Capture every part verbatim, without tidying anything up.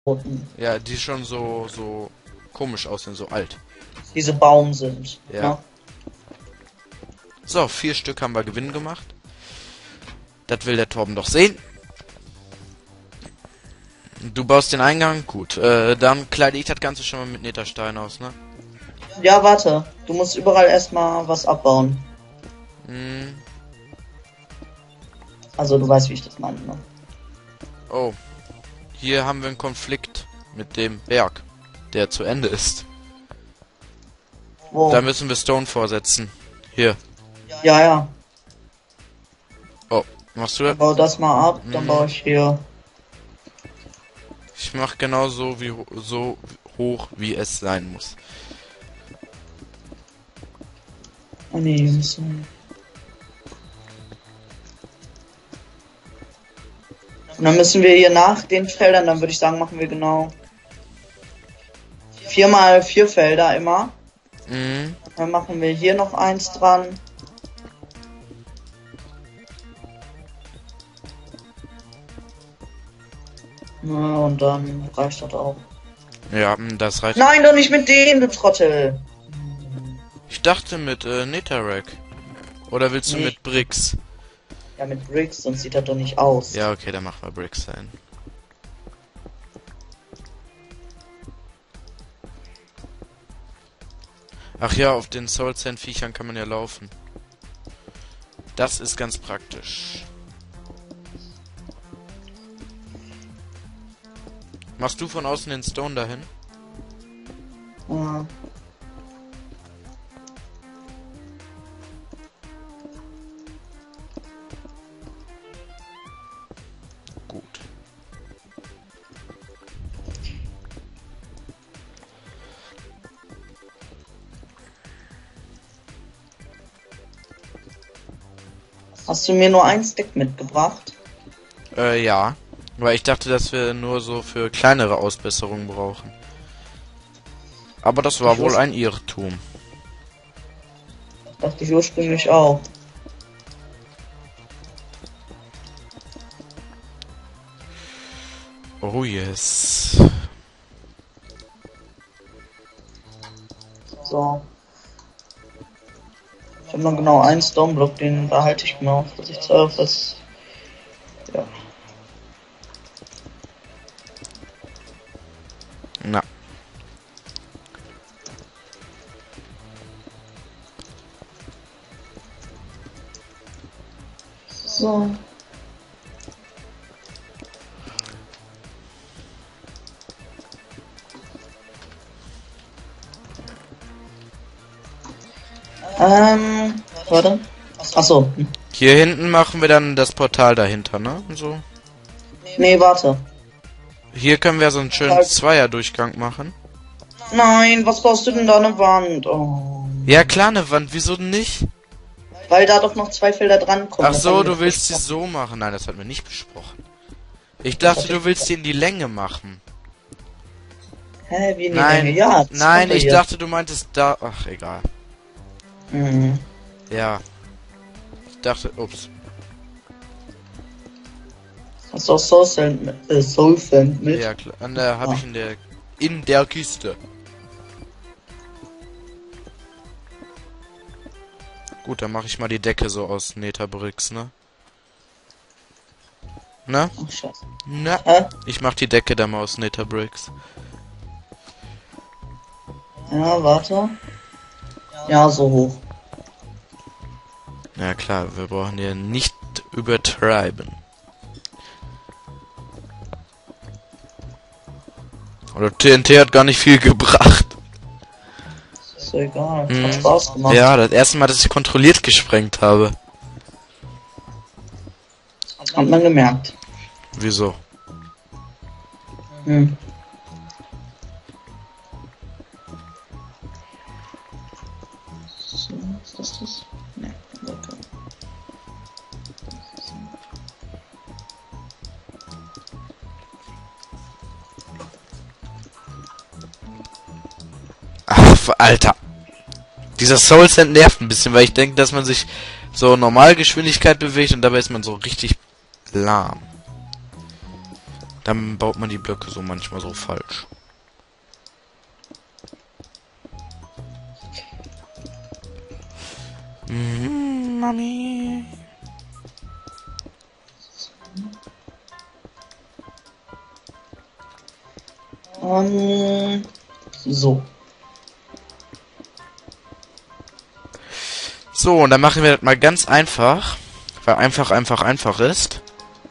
Ja, die schon so, so komisch aussehen, so alt. Diese Baum sind. Ja. Ja. So, vier Stück haben wir Gewinn gemacht. Das will der Torben doch sehen. Du baust den Eingang? Gut. Äh, dann kleide ich das Ganze schon mal mit Netherstein aus, ne? Ja, warte. Du musst überall erstmal was abbauen. Hm. Also du weißt, wie ich das meine, ne? Oh. Hier haben wir einen Konflikt mit dem Berg, der zu Ende ist. Wo? Da müssen wir Stone vorsetzen. Hier. Ja, ja. Oh, machst du das? Bau das mal ab, dann Mhm. baue ich hier. Ich mach genau so wie ho so hoch wie es sein muss. Oh nee, Jungs. Und dann müssen wir hier nach den Feldern, dann würde ich sagen, machen wir genau viermal vier Felder immer. Mhm. Dann machen wir hier noch eins dran. Ja, und dann reicht das auch. Ja, das reicht. Nein, doch nicht mit denen, du Trottel. Ich dachte mit äh, Netherrack. Oder willst du Nee. mit Bricks? Ja, mit Bricks, sonst sieht das doch nicht aus. Ja, okay, dann machen wir Bricks sein. Ach ja, auf den Soul Sand Viechern kann man ja laufen. Das ist ganz praktisch. Machst du von außen den Stone dahin? Ja. Gut. Hast du mir nur ein Stack mitgebracht? Äh, ja. Weil ich dachte, dass wir nur so für kleinere Ausbesserungen brauchen. Aber das war Ich wohl wusste- ein Irrtum. Dachte ich ursprünglich auch. Oh yes. So. Ich habe noch genau einen Stoneblock, den behalte ich mir auf, dass ich zwar was. Ja. Na. So. Ähm, warte. Achso. Hm. Hier hinten machen wir dann das Portal dahinter, ne? So. Nee, warte. Hier können wir so einen schönen Zweier-Durchgang machen. Nein, was kostet denn da eine Wand? Oh. Ja, klar, eine Wand. Wieso denn nicht? Weil da doch noch zwei Felder dran kommen. Ach Das so, haben wir du doch willst sie besprochen. so machen. Nein, das hatten wir nicht besprochen. Ich dachte, du willst sie in die Länge machen. Hä, wie in die Nein, Länge? Ja, das nein, kommt ja ich hier. dachte, du meintest da... Ach, egal. Mhm. Ja. Ich dachte, ups. Hast du auch Soul Sand mit? Äh, Soul Sand mit? Ja, klar. An der habe Ah. ich in der... In der Kiste. Gut, dann mache ich mal die Decke so aus Netherbricks, ne? Ne? Ach, scheiße. Ne? Hä? Ich mach die Decke da mal aus Netherbricks. Ja, warte. Ja, so hoch. Ja klar, wir brauchen hier nicht übertreiben. Oder T N T hat gar nicht viel gebracht. Ist so egal. Hm. Hat Spaß gemacht. Ja, das erste Mal, dass ich kontrolliert gesprengt habe. Hat man gemerkt. Wieso? Hm. So, ist das das? Ne, okay. Ach, Alter. Dieser Soul Sand nervt ein bisschen, weil ich denke, dass man sich so Normalgeschwindigkeit bewegt und dabei ist man so richtig lahm. Dann baut man die Blöcke so manchmal so falsch. Mhm, Mami. Um, so. So, und dann machen wir das mal ganz einfach. Weil einfach, einfach, einfach ist.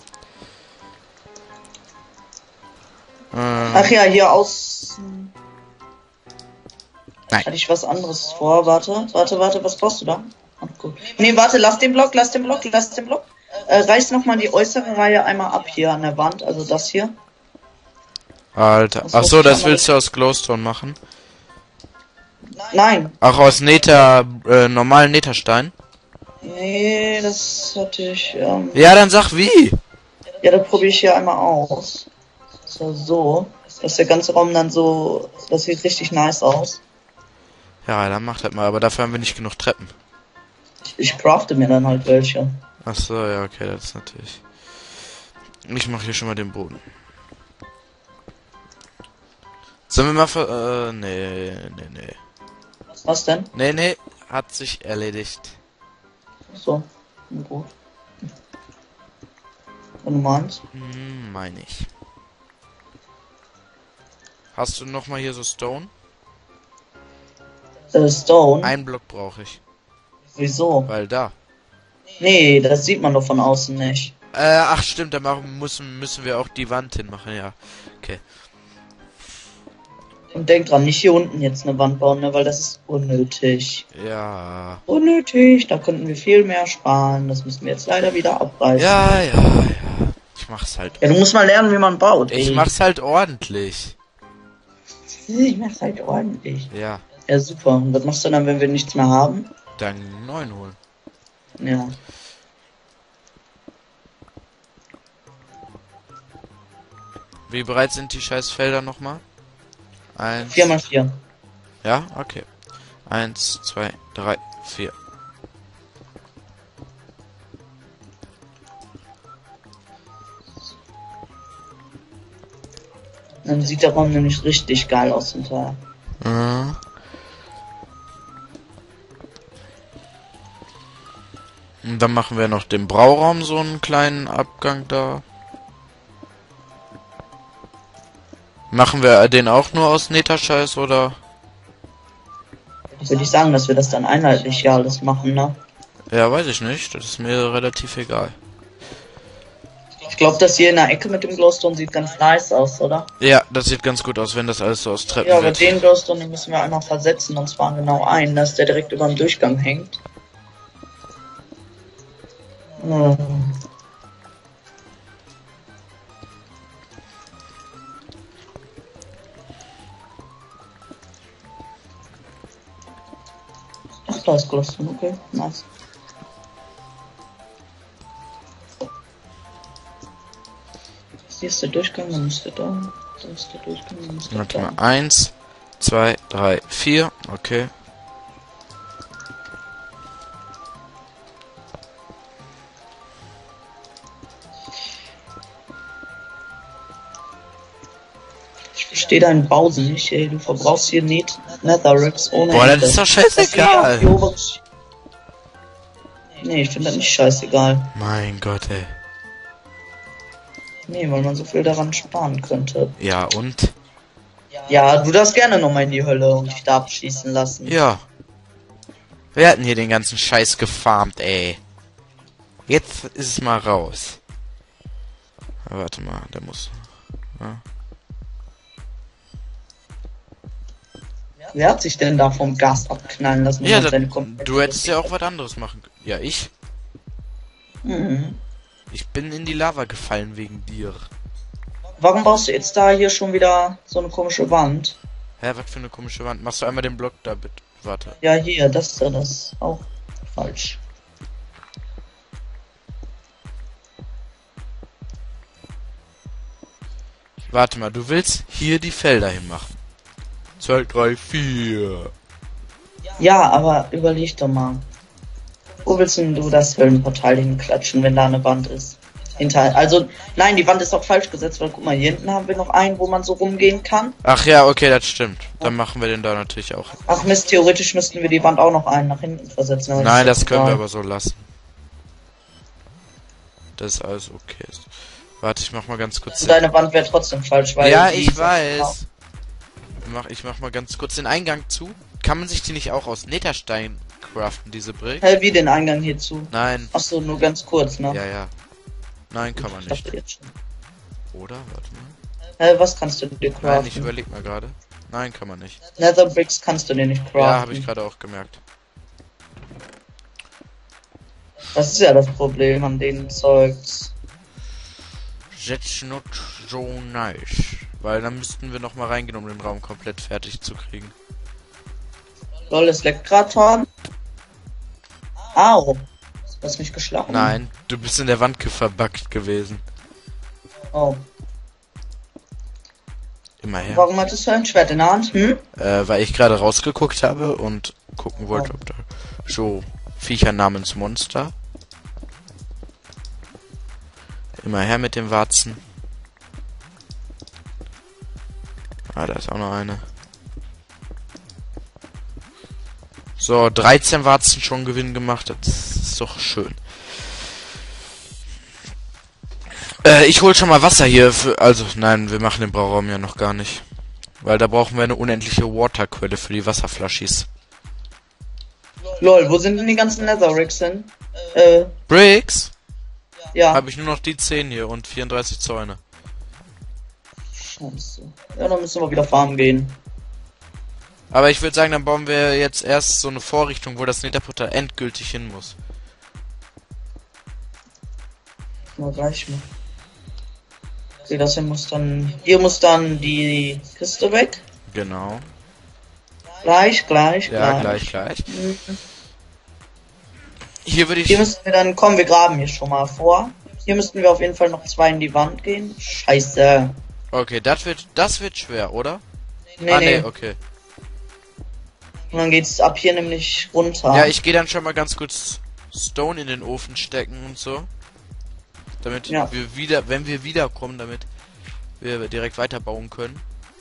Ähm, Ach ja, hier aus... Nein. Hatte ich was anderes vor? Warte, warte, warte, was brauchst du da? Ach, gut. Nee, warte, lass den Block, lass den Block, lass den Block. Äh, reiß nochmal die äußere Reihe einmal ab hier an der Wand, also das hier. Alter. Das Ach so, muss ich das einmal- willst du aus Glowstone machen? Nein. Auch aus Nether, äh, normalen Netherstein? Nee, das hatte ich, ähm... Ja, dann sag wie. Ja, das probiere ich hier einmal aus. So, so. Dass der ganze Raum dann so... Das sieht richtig nice aus. Ja, dann mach das mal, aber dafür haben wir nicht genug Treppen. Ich crafte mir dann halt welche. Ach so, ja, okay, das ist natürlich... Ich mach hier schon mal den Boden. Sollen wir mal ver... Äh, nee, nee, nee. Was denn? Nee, nee, hat sich erledigt. So. Gut. Und du meinst? Hm, meine ich. Hast du noch mal hier so Stone? Äh, Stone? Ein Block brauche ich. Wieso? Weil da. Nee, das sieht man doch von außen nicht. Äh, ach stimmt, da machen, müssen, müssen wir auch die Wand hinmachen, ja. Okay. Und denk dran, nicht hier unten jetzt eine Wand bauen, ne, weil das ist unnötig. Ja. Unnötig, da könnten wir viel mehr sparen. Das müssen wir jetzt leider wieder abreißen. Ja, ja, ja. Ich mach's halt. Ja, du musst mal lernen, wie man baut. Ich ey. mach's halt ordentlich. Ich mach's halt ordentlich. Ja. Ja, super. Und was machst du dann, wenn wir nichts mehr haben? Dann einen neuen holen. Ja. Wie breit sind die scheiß Felder nochmal? Eins. vier mal vier. Ja, okay. Eins, zwei, drei, vier. Dann sieht der Raum nämlich richtig geil aus hinterher. Mhm. Und dann machen wir noch den Brauraum so einen kleinen Abgang da. Machen wir den auch nur aus Netherscheiß oder? Würde ich sagen, dass wir das dann einheitlich ja alles machen, ne? Ja, weiß ich nicht. Das ist mir relativ egal. Ich glaube, das hier in der Ecke mit dem Glowstone sieht ganz nice aus, oder? Ja, das sieht ganz gut aus, wenn das alles so aus Treppen Ja, aber wird. den Glowstone, den müssen wir einmal versetzen, und zwar genau einen, dass der direkt über dem Durchgang hängt. Hm. Ach, da ist Glowstone, okay, nice. Hier ist der Durchgang, dann ist der da. Da ist der Durchgang, dann ist der Warte da. mal. Eins, zwei, drei, vier. Okay. Ich verstehe deinen Bausen nicht, ey. Du verbrauchst hier Net Netherricks ohne Boah, das Ende. ist doch Das hier scheißegal. auf die obere Sch- Nee, ich finde das nicht scheißegal. Mein Gott, ey. Nee, weil man so viel daran sparen könnte. Ja, und? Ja, du darfst gerne nochmal in die Hölle und dich da abschießen lassen. Ja. Wir hatten hier den ganzen Scheiß gefarmt, ey. Jetzt ist es mal raus. Warte mal, der muss... Ja. Wer hat sich denn da vom Gas abknallen lassen? Ja, und da, seine komplette- du hättest ja auch was anderes machen können. Ja, ich? Mhm. Ich bin in die Lava gefallen wegen dir. Warum baust du jetzt da hier schon wieder so eine komische Wand? Hä, was für eine komische Wand. Machst du einmal den Block da, bitte? Warte. Ja, hier, das ist ja das auch falsch. Warte mal, du willst hier die Felder hinmachen. Zwei, drei, vier. Ja, aber überleg doch mal. Wo willst denn du das Höllenportal hinklatschen, wenn da eine Wand ist? Hinter, also, nein, die Wand ist auch falsch gesetzt, weil guck mal, hier hinten haben wir noch einen, wo man so rumgehen kann. Ach ja, okay, das stimmt. Dann machen wir den da natürlich auch. Ach Mist, theoretisch müssten wir die Wand auch noch einen nach hinten versetzen. aber Nein, ist das können wir egal. aber so lassen. Das ist alles okay. Warte, ich mach mal ganz kurz. Und deine Wand wäre trotzdem falsch, weil Ja, die ich ist- weiß. Ich mach, ich mach mal ganz kurz den Eingang zu. Kann man sich die nicht auch aus Netherstein craften, diese Brick? Hä, wie den Eingang hierzu? Nein. Ach so, nur ganz kurz, ne? Ja, ja. Nein, kann man Ich nicht. dachte jetzt schon. Oder? Warte mal. Hä, was kannst du dir craften? Nein, ich überleg mal gerade. Nein, kann man nicht. Nether Bricks kannst du dir nicht craften. Ja, habe ich gerade auch gemerkt. Das ist ja das Problem an den Zeugs. That's not so nice. Weil dann müssten wir noch mal reingehen, um den Raum komplett fertig zu kriegen. Lol, es leckt grad schon. Au. Du hast mich geschlagen. Nein, du bist in der Wand verbuggt gewesen. Oh. Immer her. Warum hattest du ein Schwert in der Hand? Hm? Äh, weil ich gerade rausgeguckt habe und gucken wollte, Oh. ob da so Viecher namens Monster. Immer her mit dem Warzen. Ah, da ist auch noch eine. So, dreizehn Warzen schon Gewinn gemacht. Das ist doch schön. Äh, ich hol schon mal Wasser hier für... Also, nein, wir machen den Brauraum ja noch gar nicht. Weil da brauchen wir eine unendliche Waterquelle für die Wasserflaschis. Lol, wo sind denn die ganzen Netherricks hin? Äh, Bricks? ja. Habe ich nur noch die zehn hier und vierunddreißig Zäune. Scheiße. Ja, dann müssen wir wieder farmen gehen. Aber ich würde sagen, dann bauen wir jetzt erst so eine Vorrichtung, wo das Netherportal endgültig hin muss. Mal gleich mal. Okay, das hier muss dann... Hier muss dann die Kiste weg. Genau. Gleich, gleich, Ja, gleich. gleich, gleich. Mhm. Hier würde ich... Hier müssen wir dann... Komm, wir graben hier schon mal vor. Hier müssten wir auf jeden Fall noch zwei in die Wand gehen. Scheiße. Okay, das wird, das wird schwer, oder? Nee, ah, nee. nee, okay. Und dann geht's ab hier nämlich runter. Ja, ich gehe dann schon mal ganz kurz Stone in den Ofen stecken und so. Damit Ja. wir wieder, wenn wir wiederkommen, damit wir direkt weiterbauen können.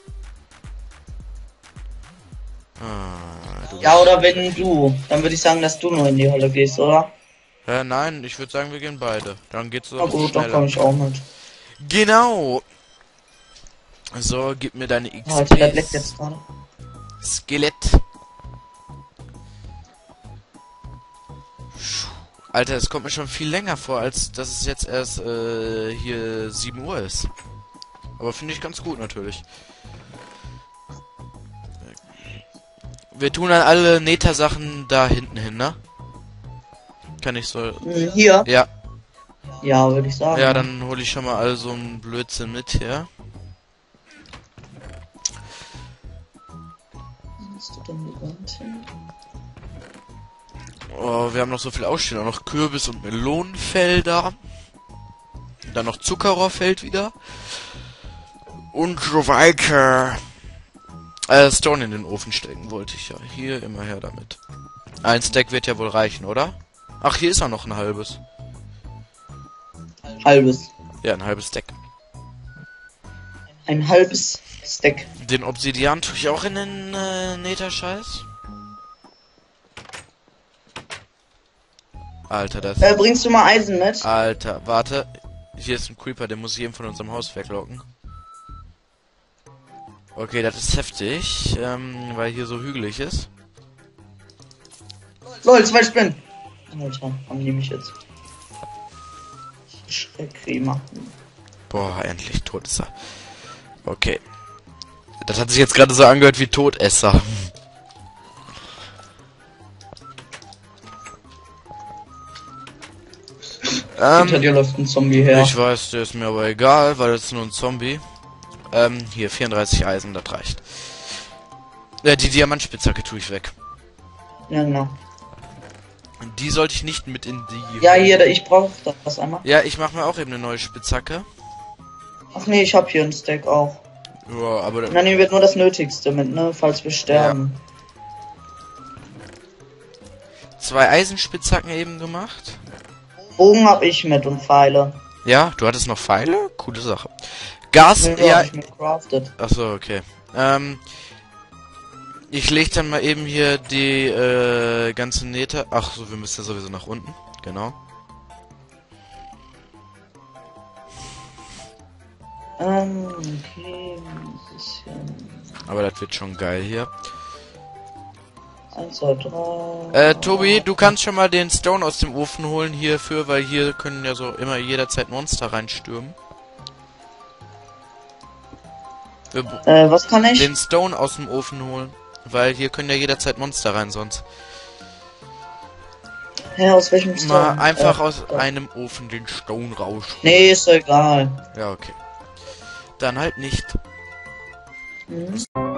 Ah, du Ja, oder wenn du. Dann würde ich sagen, dass du nur in die Hölle gehst, oder? Äh, nein, ich würde sagen, wir gehen beide. Dann geht's so Na ein bisschen gut, dann komme schneller. ich auch mit. Genau. So, gib mir deine X P. Alter, das leckt jetzt gerade. Skelett. Alter, es kommt mir schon viel länger vor, als dass es jetzt erst äh, hier sieben Uhr ist. Aber finde ich ganz gut natürlich. Wir tun dann alle Nether-Sachen da hinten hin, ne? Kann ich so... Hm, Hier? Ja, Ja, würde ich sagen. ja, dann hole ich schon mal all so einen Blödsinn mit hier. Hast du denn die Wand hin? Oh, wir haben noch so viel ausstehen. Auch noch Kürbis- und Melonenfelder. Dann noch Zuckerrohrfeld wieder. Und so weiter. Äh, Stone in den Ofen stecken wollte ich ja. Hier, immer her damit. Ein Stack wird ja wohl reichen, oder? Ach, hier ist auch noch ein halbes. Halbes. Ja, ein halbes Stack. Ein halbes Stack. Den Obsidian tue ich auch in den äh, Nether-Scheiß. Alter, das... Äh, bringst du mal Eisen mit? Alter, warte. Hier ist ein Creeper, der muss jeden von unserem Haus weglocken. Okay, das ist heftig, ähm, weil hier so hügelig ist. Lol, zwei Spinnen. Alter, haben die mich jetzt. Schreckriemer. Boah, endlich tot ist er. Okay. Das hat sich jetzt gerade so angehört wie Todesser. Hinter ähm, dir läuft ein Zombie her. ich weiß, der ist mir aber egal, weil das ist nur ein Zombie. Ähm, hier, vierunddreißig Eisen, das reicht. Ja, die Diamantspitzhacke tue ich weg. Ja, genau. Die sollte ich nicht mit in die... Ja, hier, ich brauche das einmal. Ja, ich mache mir auch eben eine neue Spitzhacke. Ach nee, ich habe hier ein Stack auch. Ja, aber... Und dann nehmen wir nur das Nötigste mit, ne? Falls wir sterben. Zwei Eisenspitzhacken eben gemacht. Bogen habe ich mit und Pfeile. Ja, du hattest noch Pfeile? Coole Sache. Gas, Nee, ja. hab ich mir crafted. Achso, okay. Ähm, ich leg dann mal eben hier die äh, ganzen Nähte. Ach so, wir müssen ja sowieso nach unten. Genau. Ähm, okay, ein bisschen. Aber das wird schon geil hier. eins, zwei, drei. Äh, Tobi, du kannst schon mal den Stone aus dem Ofen holen hierfür, weil hier können ja so immer jederzeit Monster reinstürmen. Wir br- Äh, was kann ich? den Stone aus dem Ofen holen, weil hier können ja jederzeit Monster rein sonst. Ja, aus welchem Mal Stone? einfach äh, aus da. einem Ofen den Stone raus. Nee, ist doch egal. Ja, okay. Dann halt nicht. Mhm.